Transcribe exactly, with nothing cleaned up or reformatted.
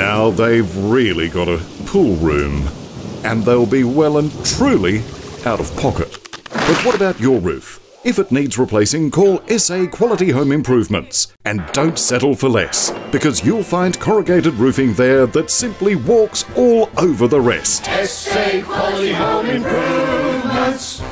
Now they've really got a pool room, and they'll be well and truly out of pocket. But what about your roof? If it needs replacing, call S A Quality Home Improvements. And don't settle for less, because you'll find corrugated roofing there that simply walks all over the rest. S A Quality Home Improvements.